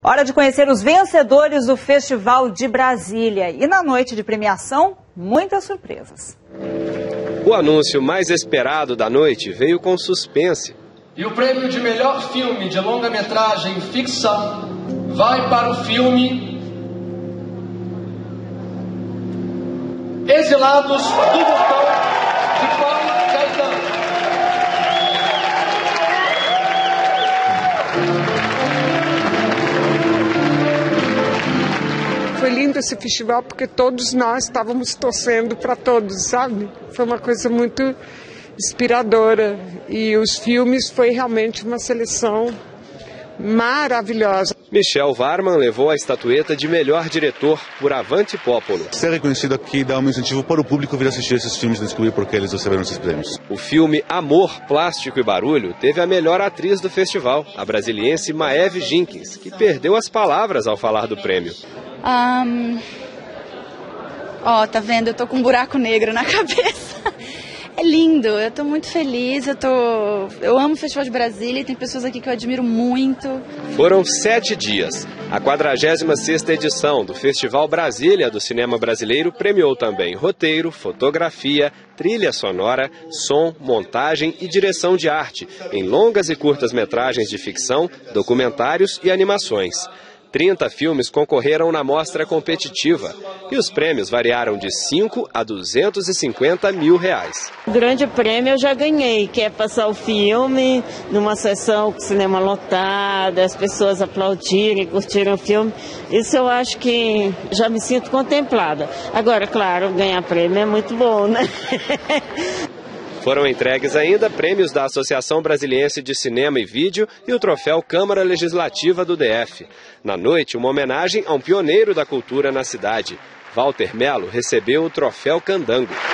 Hora de conhecer os vencedores do Festival de Brasília. E na noite de premiação, muitas surpresas. O anúncio mais esperado da noite veio com suspense. E o prêmio de melhor filme de longa-metragem ficção vai para o filme Exilados do Vulcão, de Paulo Caetano. Foi lindo esse festival porque todos nós estávamos torcendo para todos, sabe? Foi uma coisa muito inspiradora e os filmes foi realmente uma seleção maravilhosa. Michel Varman levou a estatueta de melhor diretor por Avanti Popolo. Ser reconhecido aqui dá um incentivo para o público vir assistir esses filmes e descobrir por que eles receberam esses prêmios. O filme Amor, Plástico e Barulho teve a melhor atriz do festival, a brasiliense Maeve Jenkins, que perdeu as palavras ao falar do prêmio. Tá vendo? Eu tô com um buraco negro na cabeça. É lindo, eu tô muito feliz, eu amo o Festival de Brasília e tem pessoas aqui que eu admiro muito. Foram 7 dias. A 46ª edição do Festival Brasília do Cinema Brasileiro premiou também roteiro, fotografia, trilha sonora, som, montagem e direção de arte, em longas e curtas metragens de ficção, documentários e animações. 30 filmes concorreram na mostra competitiva e os prêmios variaram de 5 a 250 mil reais. O grande prêmio eu já ganhei, que é passar o filme numa sessão com cinema lotado, as pessoas aplaudirem, curtirem o filme. Isso eu acho que já me sinto contemplada. Agora, claro, ganhar prêmio é muito bom, né? Foram entregues ainda prêmios da Associação Brasiliense de Cinema e Vídeo e o troféu Câmara Legislativa do DF. Na noite, uma homenagem a um pioneiro da cultura na cidade. Walter Mello recebeu o troféu Candango.